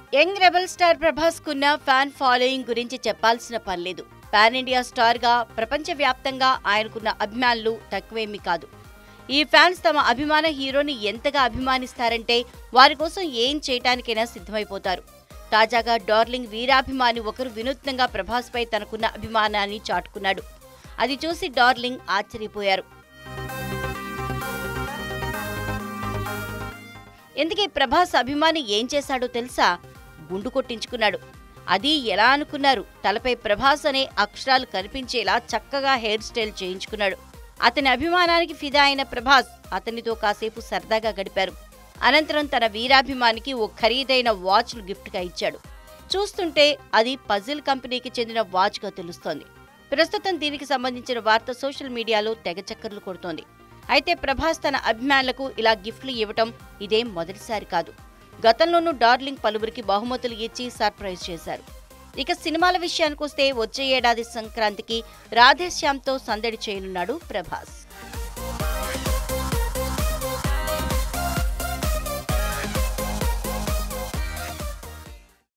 Young rebel star Prabhas కున్న fan following గురించి చెప్పాల్సిన పనిలేదు. పాన్ ఇండియా స్టార్ గా ప్రపంచవ్యాప్తంగా ఆయనకున్న అభిమానులు తక్కువేమీ కాదు. ఈ ఫ్యాన్స్ తమ అభిమాన హీరోని ఎంతగా అభిమానిస్తారంటే వారి కోసం ఏం చేయటానికైనా సిద్ధమైపోతారు. తాజాగా డార్లింగ్ వీరాభిమాని ఒకరు వినూత్నంగా ప్రభాస్ పై తనకున్న అభిమానాన్ని చాటుకున్నాడు. అది చూసి డార్లింగ్ ఆశ్చర్యపోయారు. ఎందుకే ప్రభాస్ అభిమాని ఏం చేశాడో తెలుసా? గుండు కొట్టించుకున్నాడు. అది ఎలా అనుకున్నారు? తలపై ప్రభాస్ అనే అక్షరాలు కనిపించేలా చక్కగా హెయిర్ స్టైల్ చేయించుకున్నాడు. అతని అభిమానానికి ఫిదా అయిన ప్రభాస్ అతనితో కాసేపు సరదాగా గడిపారు. అనంతరం తన వీరాభిమానికి ఓ ఖరీదైన వాచ్ను గిఫ్ట్గా ఇచ్చాడు. చూస్తుంటే అది పజిల్ కంపెనీకి చెందిన వాచ్గా తెలుస్తోంది. ప్రస్తుతం దీనికి సంబంధించిన వార్త సోషల్ మీడియాలో తెగ చక్కర్లు కొడుతోంది. అయితే ప్రభాస్ తన అభిమానులకు ఇలా గిఫ్ట్లు ఇవ్వటం ఇదేం మొదటిసారి కాదు. గతంలోనూ డార్లింగ్ పలువురికి బహుమతులు ఇచ్చి సర్ప్రైజ్ చేశారు. ఇక సినిమాల విషయానికొస్తే వచ్చే ఏడాది సంక్రాంతికి రాధేశ్యామ్తో సందడి చేయనున్నాడు ప్రభాస్.